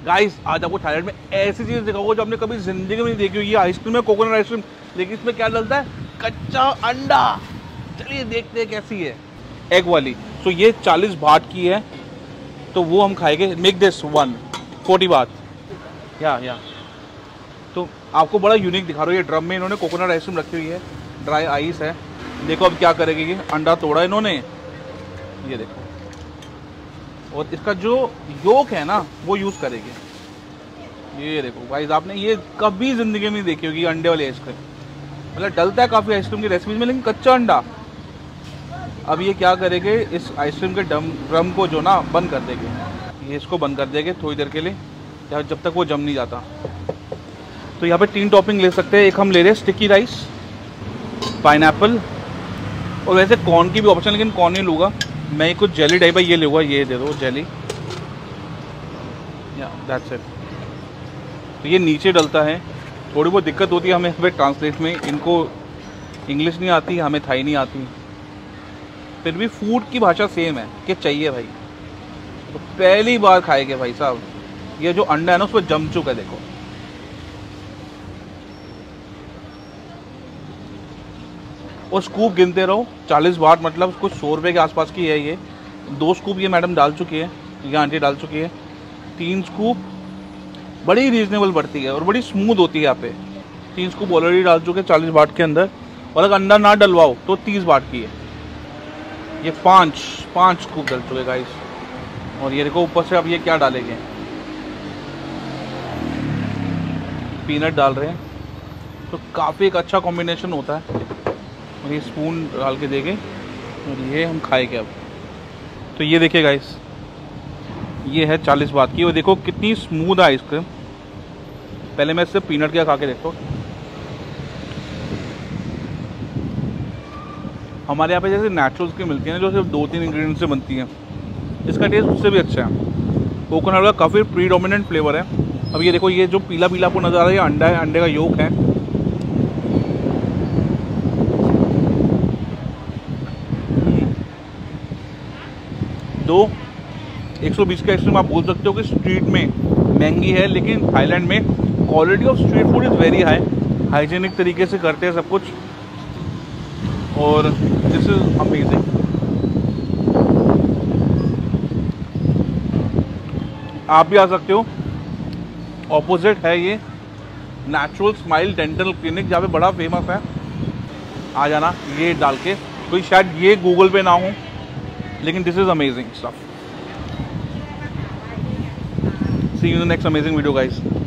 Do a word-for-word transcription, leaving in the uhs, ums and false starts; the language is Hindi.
गाइस आज आपको थाईलैंड में ऐसी चीज़ दिखाऊंगा जो आपने कभी जिंदगी में नहीं देखी हुई। ये आइसक्रीम है, कोकोनट आइसक्रीम, लेकिन इसमें क्या डलता है? कच्चा अंडा। चलिए देखते हैं कैसी है एग वाली। तो ये चालीस बाट की है, तो वो हम खाएंगे। मेक दिस वन फोर्टी बात या या तो आपको बड़ा यूनिक दिखा रहा हूँ। ये ड्रम में इन्होंने कोकोनट आइसक्रीम रखी हुई है, ड्राई आइस है। देखो अब क्या करेंगे, ये अंडा तोड़ा इन्होंने, ये देखो, और इसका जो योक है ना वो यूज़ करेंगे। ये देखो भाई, आपने ये कभी ज़िंदगी में नहीं देखी होगी अंडे वाली आइसक्रीम। मतलब डलता है काफ़ी आइसक्रीम की रेसिपीज में, लेकिन कच्चा अंडा। अब ये क्या करेंगे, इस आइसक्रीम के डम ड्रम को जो ना बंद कर देंगे। ये इसको बंद कर देंगे थोड़ी देर के लिए, या जब तक वो जम नहीं जाता। तो यहाँ पे तीन टॉपिंग ले सकते हैं। एक हम ले रहे हैं स्टिकी राइस, पाइनएप्पल, और वैसे कॉर्न की भी ऑप्शन, लेकिन कॉर्न नहीं लूँगा मैं। कुछ जेली टाइप है, ये लूँगा। ये दे दो जेली, या दैट्स इट। तो ये नीचे डलता है। थोड़ी बहुत दिक्कत होती है हमें यहाँ पे ट्रांसलेट में, इनको इंग्लिश नहीं आती, हमें थाई नहीं आती, फिर भी फूड की भाषा सेम है कि चाहिए भाई। तो पहली बार खाएंगे भाई साहब। ये जो अंडा है ना उस पर जम चुका है, देखो। और स्कूप गिनते रहो, चालीस बाट मतलब कुछ सौ रुपये के आसपास की है। ये दो स्कूप ये मैडम डाल चुकी है, ये आंटी डाल चुकी है। तीन स्कूप बड़ी रीजनेबल पड़ती है और बड़ी स्मूथ होती है यहाँ पे। तीन स्कूप ऑलरेडी डाल चुके हैं चालीस बाट के अंदर, और अगर अंडा ना डलवाओ तो तीस बाट की है। ये पाँच पाँच स्कूप डल चुके गाइस। और ये देखो ऊपर से अब ये क्या डालेंगे, पीनट डाल रहे हैं। तो काफ़ी एक अच्छा कॉम्बिनेशन होता है। और ये स्पून डाल के देंगे और ये हम खाएंगे अब। तो ये देखिए गाइस, ये है चालीस बात की, और देखो कितनी स्मूथ है आइसक्रीम। पहले मैं इससे पीनट क्या खा के देखो। हमारे यहाँ पे जैसे नेचुरल्स की मिलती है ना, जो सिर्फ दो तीन इंग्रेडिएंट से बनती हैं, इसका टेस्ट उससे भी अच्छा है। कोकोनट का काफ़ी प्रीडोमिनेंट फ्लेवर है। अब ये देखो, ये जो पीला पीला आपको नज़र आ रहा है, ये अंडा है, अंडे का योक है। दो एक सौ बीस की आइसक्रीम आप बोल सकते हो कि स्ट्रीट में महंगी है, लेकिन थाईलैंड में quality of street food is very high. Hygienic तरीके से करते हैं सब कुछ, और दिस इज अमेजिंग। आप भी आ सकते हो। ऑपोजिट है ये नेचुरल स्माइल डेंटल क्लिनिक, जहाँ पे बड़ा फेमस है। आ जाना ये डाल के। कोई शायद ये गूगल पे ना हो, लेकिन this is amazing stuff. See you in the next amazing video guys.